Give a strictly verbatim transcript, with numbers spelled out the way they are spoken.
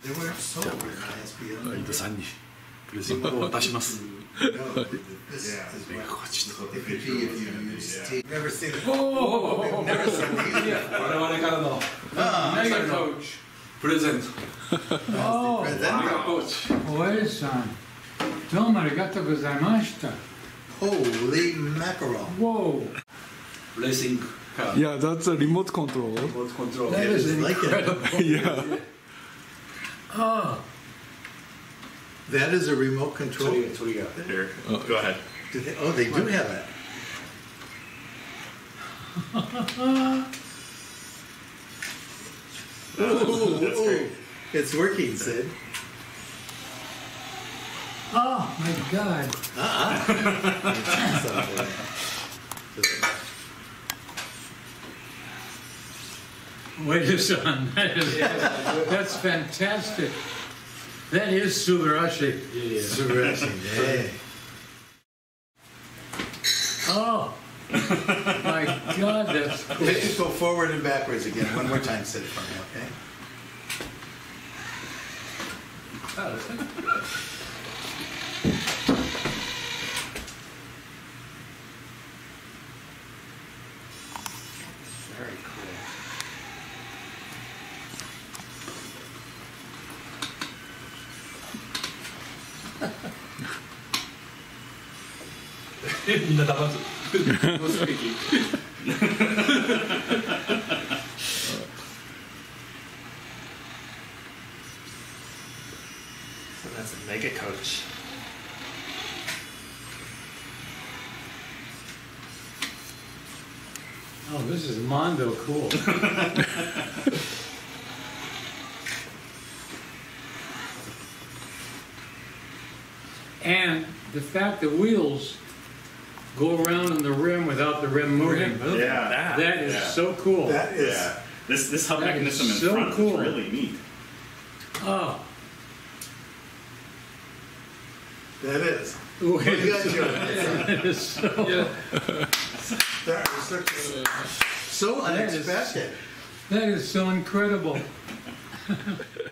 They were sold in I S B N. 伊藤さんにプレゼントを渡します。 No, this is what it could be if you use tape. Never seen it. Oh, We've never seen these. 我々からのメガコーチプレゼント。 Oh, メガコーチ。 おえさん、どうもありがとうございました。 Holy mackerel. Whoa, レーシングカー。 Yeah, that's a remote control. リモートコントロール。 that is Like it. incredible. Yeah. Oh, That is a remote そ control. れそれが。 Here, go ahead. Do they, oh, they do have that. Ooh, That's ooh. great. It's working, Sid. oh my God. Wait a second. That is, that's fantastic. That is Subarashi. Interesting. Yeah. Oh, my God, that's cool. Let's go forward and backwards again. One more time, Sid, for me, okay? Very cool. No speaking. So that's a mega coach. Oh, this is Mondo cool. And the fact the wheels go around on the rim without the rim moving. Yeah. That is Yeah. so cool. That is. Yeah. This this hub That is mechanism in so front cool. is really neat. Oh, That is. ooh, What do you got, it Joe? is so, That is so, so That is- unexpected. that is so incredible.